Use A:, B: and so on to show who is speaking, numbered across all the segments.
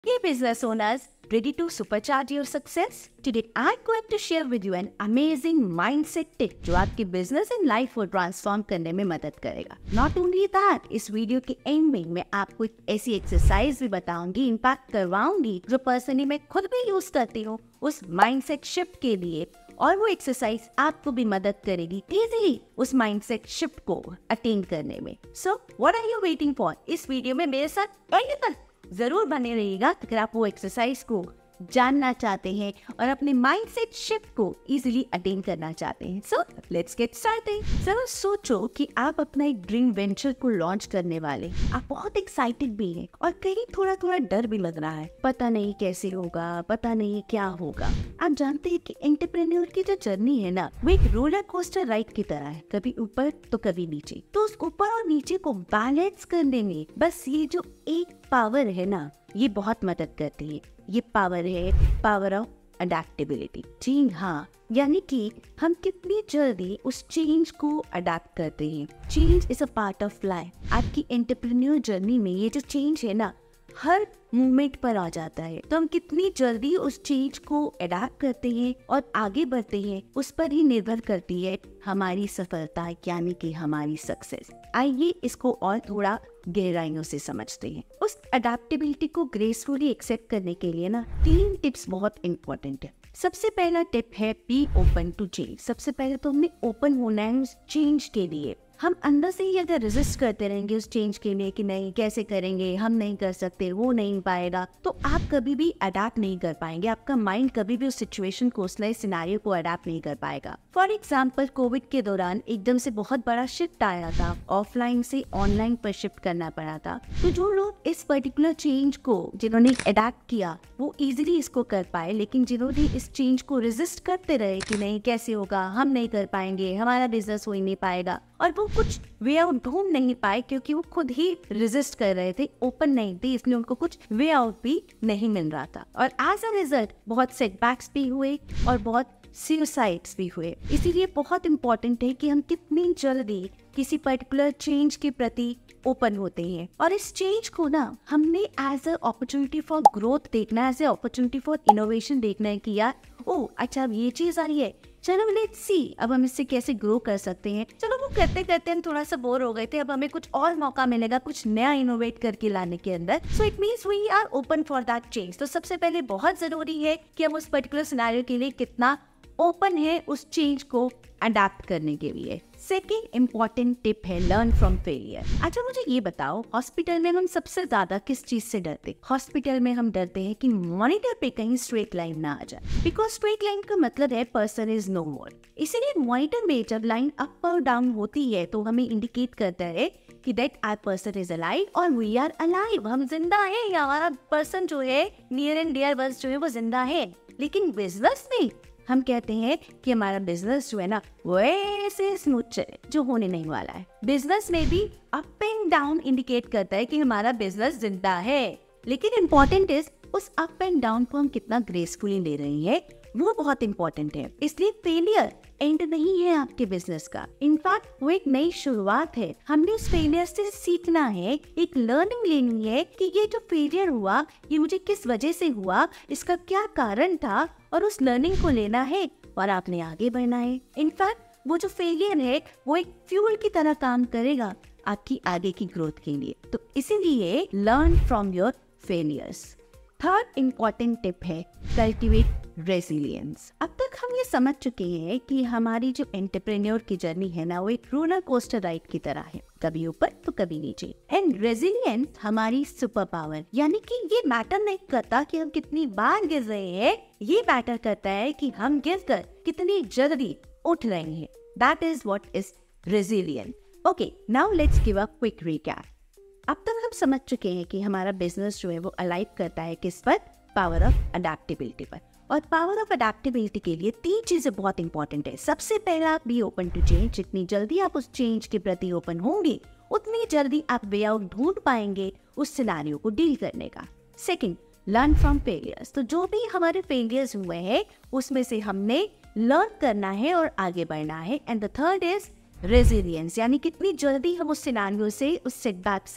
A: Hey business owners, ready to supercharge your success? Today I'm going to share with you an amazing mindset tip जो आपकी business and life को transform करने में मदद करेगा. Not only that, इस video के एंड में मैं आपको एक ऐसी एक्सरसाइज भी बताऊंगी, इम्पैक्ट करवाऊंगी जो पर्सनली मैं खुद भी यूज करती हूँ उस माइंडसेट शिफ्ट के लिए, और वो एक्सरसाइज आपको भी मदद करेगी इजीली उस माइंडसेट शिफ्ट को अटेन करने में. So what are you waiting for? इस वीडियो में मेरे साथ पहले तक जरूर बने रहिएगा अगर आप वो एक्सरसाइज को जानना चाहते हैं और अपने माइंडसेट शिफ्ट को इजीली अटेन करना चाहते हैं. So let's get started. जरा सोचो कि आप अपना एक ड्रीम वेंचर को लॉन्च करने वाले, आप बहुत एक्साइटेड भी हैं और कहीं थोड़ा थोड़ा डर भी लग रहा है. पता नहीं कैसे होगा, पता नहीं क्या होगा. आप जानते हैं कि एंटरप्रेन्योर की जो जर्नी है ना, वो एक रोलर कोस्टर राइड की तरह है, कभी ऊपर तो कभी नीचे. तो उस ऊपर और नीचे को बैलेंस करने में बस ये जो एक पावर है ना, ये बहुत मदद करती है. ये पावर है पावर ऑफ अडेप्टेबिलिटी. जी हाँ, यानी कि हम कितनी जल्दी उस चेंज को अडेप्ट करते हैं. Change is a part of life. आपकी एंटरप्रेन्योर जर्नी में ये जो चेंज है ना, हर मूवमेंट पर आ जाता है. तो हम कितनी जल्दी उस चेंज को अडेप्ट करते हैं और आगे बढ़ते हैं, उस पर ही निर्भर करती है हमारी सफलता, यानी कि हमारी सक्सेस. आइए इसको और थोड़ा गहराइयों से समझते हैं. उस अडेप्टेबिलिटी को ग्रेसफुली एक्सेप्ट करने के लिए ना 3 टिप्स बहुत इंपॉर्टेंट है. सबसे पहला टिप है बी ओपन टू चेंज. सबसे पहले तो हमें ओपन होना है उस चेंज के लिए. हम अंदर से ही अगर रेजिस्ट करते रहेंगे उस चेंज के लिए कि नहीं कैसे करेंगे, हम नहीं कर सकते, वो नहीं पाएगा, तो आप कभी भी अडेप्ट नहीं कर पाएंगे. आपका माइंड कभी भी उस सिचुएशन को, उस नए सिनेरियो को अडेप्ट नहीं कर पाएगा. फॉर एग्जाम्पल, कोविड के दौरान एकदम से बहुत बड़ा शिफ्ट आया था, ऑफलाइन से ऑनलाइन पर शिफ्ट करना पड़ा था. तो जो लोग इस पर्टिकुलर चेंज को जिन्होंने अडेप्ट किया वो इजीली इसको कर पाए, लेकिन जिन्होंने इस चेंज को रेजिस्ट करते रहे कि नहीं कैसे होगा, हम नहीं कर पाएंगे, हमारा बिजनेस हो ही नहीं पाएगा, और वो कुछ वे आउट ढूंढ नहीं पाए क्योंकि वो खुद ही रेजिस्ट कर रहे थे, ओपन नहीं थे, इसलिए उनको कुछ वे आउट भी नहीं मिल रहा था. और एज अ रिजल्ट बहुत सेटबैक्स भी हुए और बहुत सुसाइड्स भी हुए. इसीलिए बहुत इंपॉर्टेंट है कि हम कितनी जल्दी किसी पर्टिकुलर चेंज के प्रति ओपन होते हैं. और इस चेंज को ना हमने as a opportunity for growth देखना, as a opportunity for innovation देखना है कि यार ओ अच्छा अब ये चीज आ रही है, चलो लेट्स सी अब हम इससे कैसे ग्रो कर सकते हैं. चलो वो करते करते हम थोड़ा सा बोर हो गए थे, अब हमें कुछ और मौका मिलेगा कुछ नया इनोवेट करके लाने के अंदर. So it means we are open for that change. तो सबसे पहले बहुत जरूरी है कि हम उस पर्टिकुलर सिनेरियो के लिए कितना ओपन है उस चेंज को अडेप्ट करने के लिए. सेकेंड इम्पॉर्टेंट टिप है लर्न फ्रॉम फेलियर. अच्छा मुझे ये बताओ, हॉस्पिटल में हम सबसे ज्यादा किस चीज से डरते? हॉस्पिटल में हम डरते हैं कि मॉनिटर पे कहीं स्ट्रेट लाइन ना आ जाए, बिकॉज स्ट्रेट लाइन का मतलब है पर्सन इज नो मोर. इसीलिए मॉनिटर में जब लाइन अप और डाउन होती है तो हमें इंडिकेट करता है कि that our person is alive और वी आर अलाइव. हम जिंदा है, या हमारा पर्सन जो है नियर एंड डियर वंस जो है वो जिंदा है. लेकिन बिजनेस में हम कहते हैं कि हमारा बिजनेस जो है ना वो ऐसे स्मूथ चले, जो होने नहीं वाला है. बिजनेस में भी अप एंड डाउन इंडिकेट करता है कि हमारा बिजनेस जिंदा है, लेकिन इम्पोर्टेंट इज उस अप एंड डाउन को हम कितना ग्रेसफुली ले रहे हैं, वो बहुत इंपॉर्टेंट है. इसलिए फेलियर एंड नहीं है आपके बिजनेस का, इनफैक्ट वो एक नई शुरुआत है. हमने उस फेलियर से सीखना है, एक लर्निंग लेनी है कि ये जो फेलियर हुआ ये मुझे किस वजह से हुआ, इसका क्या कारण था, और उस लर्निंग को लेना है और आपने आगे बढ़ना है. इनफैक्ट वो जो फेलियर है वो एक फ्यूल की तरह काम करेगा आपकी आगे की ग्रोथ के लिए. तो इसीलिए learn from your failures. Third important tip है कल्टिवेट रेजिलियंस. अब तक हम ये समझ चुके हैं कि हमारी जो एंटरप्रेन्योर की जर्नी है ना वो एक रोलर कोस्टर राइड की तरह है, कभी ऊपर तो कभी नीचे. एंड रेजिलियंस हमारी सुपर पावर, यानी कि ये मैटर नहीं करता कि हम कितनी बार गिर रहे हैं, ये मैटर करता है कि हम गिरकर कितनी जल्दी उठ रहे हैं. That is what is resilient. Okay, now let's give a quick recap. अब तक हम समझ चुके हैं कि हमारा बिजनेस जो है वो अलाइव करता है किस पर? पावर ऑफ अडेप्टेबिलिटी पर. और पावर ऑफ अडेप्टेबिलिटी के लिए 3 चीजें बहुत इंपॉर्टेंट है. सबसे पहला बी ओपन टू चेंज. जितनी जल्दी आप उस चेंज के प्रति ओपन होंगे उतनी जल्दी आप वे आउट ढूंढ पाएंगे उस सिनेरियो को डील करने का. Second, learn from failures. तो जो भी हमारे फेलियर्स हुए हैं उसमें से हमने लर्न करना है और आगे बढ़ना है. And the third is resilience, यानी कितनी जल्दी हम उस सिनेरियो से, उस सेटबैक से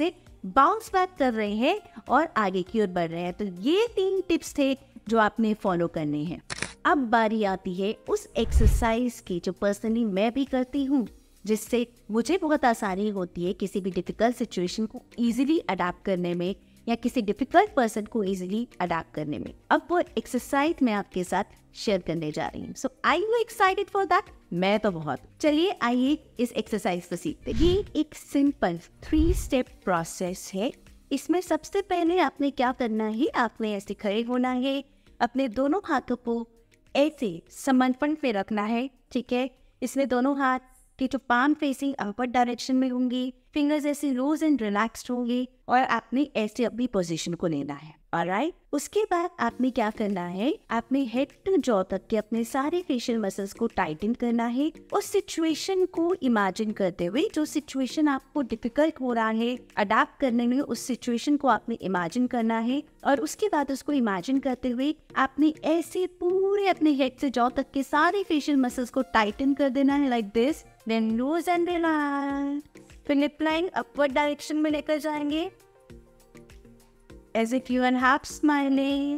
A: बाउंस बैक कर रहे हैं और आगे की ओर बढ़ रहे हैं। तो ये 3 टिप्स थे जो आपने फॉलो करने हैं। अब बारी आती है उस एक्सरसाइज की जो पर्सनली मैं भी करती हूँ, जिससे मुझे बहुत आसानी होती है किसी भी डिफिकल्ट सिचुएशन को इजीली अडाप्ट करने में या किसी डिफिकल्ट पर्सन को इजीली अडाप्ट करने में। अब वो एक्सरसाइज मैं आपके साथ शेयर करने जा रही हूँ। So are you excited for that? मैं तो बहुत। चलिए आइए इस एक्सरसाइज को सीखते हैं। ये एक सिंपल 3 स्टेप प्रोसेस है। इसमें सबसे पहले आपने क्या करना है, आपने ऐसे खड़े होना है, अपने दोनों हाथों को ऐसे समर्पण पे रखना है, ठीक है। इसमें दोनों हाथ की जो पाम फेसिंग अपर डायरेक्शन में होंगी, फिंगर्स ऐसे लूज एंड रिलैक्स्ड होंगे और आपने ऐसे अपनी पोजीशन को लेना है। ऑलराइट, उसके बाद आपने क्या करना है, आपने हेड टू जॉ तक के अपने सारे फेशियल मसल्स को टाइटन करना है। उस सिचुएशन को इमेजिन करते हुए, जो सिचुएशन आपको डिफिकल्ट हो रहा है अडैप्ट करने में, उस सिचुएशन को आपने इमेजिन करना है और उसके बाद उसको इमेजिन करते हुए आपने ऐसे पूरे अपने हेड से जॉ तक के सारे फेशियल मसल्स को टाइटन कर देना है, like this. Then loose and relax. फिर लिप लाइन अपवर्ड डायरेक्शन में लेकर जाएंगे, as if you are half smiling,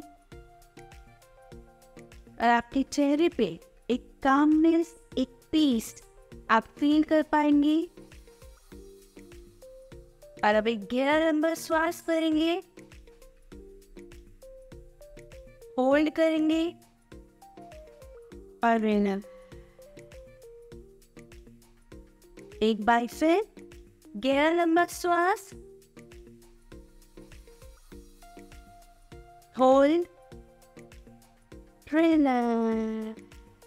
A: और आपके चेहरे पे एक कामनेस, एक पीस आप फील कर पाएंगे। और अब एक गहरा लंबा श्वास करेंगे, होल्ड करेंगे और रिलैक्स। एक बार फिर गहरा लंबा श्वास, होल्ड, रिलैक्स।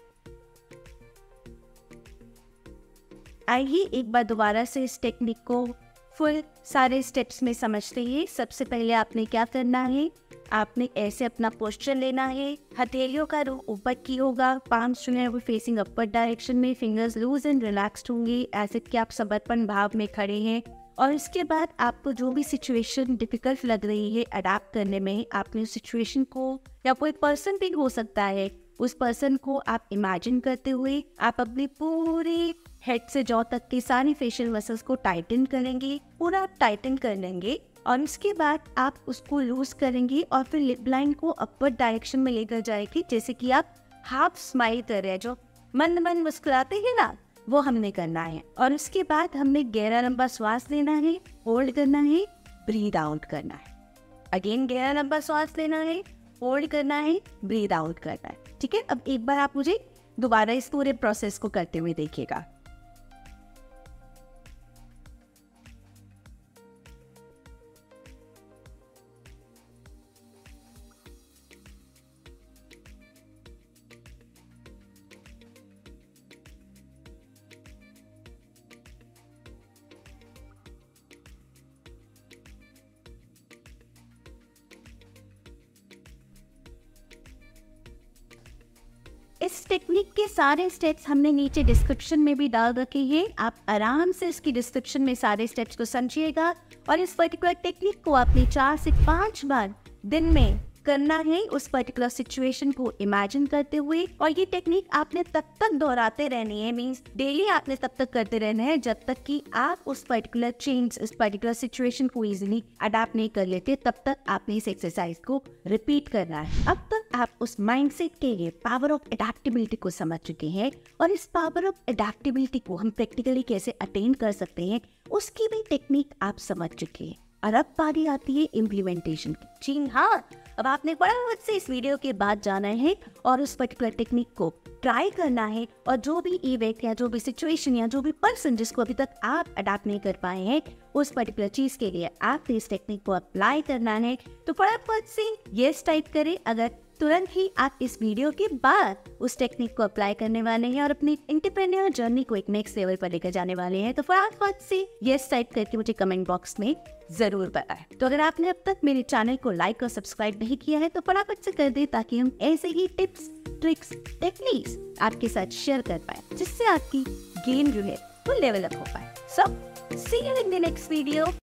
A: आइए एक बार दोबारा से इस टेक्निक को फुल सारे स्टेप्स में समझते हैं। सबसे पहले आपने क्या करना है, आपने ऐसे अपना पोस्चर लेना है, हथेलियों का रुख ऊपर की होगा, पाम्स जो है वो फेसिंग अपर डायरेक्शन में, फिंगर्स लूज एंड रिलैक्स्ड होंगे, ऐसे कि आप समर्पण भाव में खड़े हैं। और इसके बाद आपको जो भी सिचुएशन डिफिकल्ट लग रही है अडैप्ट करने में, आपने उस सिचुएशन को, या कोई पर्सन भी हो सकता है, उस पर्सन को आप इमेजिन करते हुए आप अपने पूरे हेड से जॉ तक के सारे फेशियल मसल्स को टाइटन करेंगे, पूरा टाइटन कर लेंगे। और उसके बाद आप उसको लूज करेंगे और फिर लिप लाइन को अपर डायरेक्शन में लेकर जाएगी, जैसे कि आप हाफ स्माइल कर रहे हैं, जो मंद मंद मुस्कुराते हैं ना, वो हमने करना है। और उसके बाद हमने गहरा लंबा श्वास लेना है, होल्ड करना है, ब्रीथ आउट करना है। अगेन गहरा लंबा श्वास लेना है, होल्ड करना है, ब्रीथ आउट करना है, ठीक है। अब एक बार आप मुझे दोबारा इस पूरे प्रोसेस को करते हुए देखिएगा। इस टेक्निक के सारे स्टेप्स हमने नीचे डिस्क्रिप्शन में भी डाल रखे हैं, आप आराम से इसकी डिस्क्रिप्शन में सारे स्टेप्स को समझिएगा। और इस पर्टिकुलर टेक्निक को आपने 4 से 5 बार दिन में करना है, उस पर्टिकुलर सिचुएशन को इमेजिन करते हुए। और ये टेक्निक आपने तब तक दोहराते रहनी है, मींस डेली आपने तब तक करते रहना है जब तक कि आप उस पर्टिकुलर चेंज, उस पर्टिकुलर सिचुएशन को इजीली अडैप्ट नहीं कर लेते, तब तक आपने इस एक्सरसाइज को रिपीट करना है। अब तक आप उस माइंडसेट के लिए पावर ऑफ अडैप्टेबिलिटी को समझ चुके हैं, और इस पावर ऑफ अडैप्टेबिलिटी को हम प्रैक्टिकली कैसे अटेन कर सकते हैं उसकी भी टेक्निक आप समझ चुके हैं। और अब बारी आती है इम्प्लीमेंटेशन की। जी हाँ, अब आपने फटाफट से इस वीडियो के बाद जाना है और उस पर्टिकुलर टेक्निक को ट्राई करना है, और जो भी इवेंट या जो भी सिचुएशन या जो भी पर्सन जिसको अभी तक आप अडैप्ट नहीं कर पाए हैं, उस पर्टिकुलर चीज के लिए आपने इस टेक्निक को अप्लाई करना है। तो फटाफट से यस टाइप करें अगर तुरंत ही आप इस वीडियो के बाद उस टेक्निक को अप्लाई करने वाले हैं और अपनी एंटरप्रेन्योर जर्नी को एक नेक्स्ट लेवल पर लेकर जाने वाले हैं। तो फटाफट से यस टाइप करके मुझे कमेंट बॉक्स में जरूर बताएं। तो अगर आपने अब तक मेरे चैनल को लाइक और सब्सक्राइब नहीं किया है तो फटाफट से कर दे, ताकि हम ऐसे ही टिप्स, ट्रिक्स, टेक्निक्स आपके साथ शेयर कर पाए, जिससे आपकी गेम जो है वो लेवल अप हो पाए। So see you in the next video.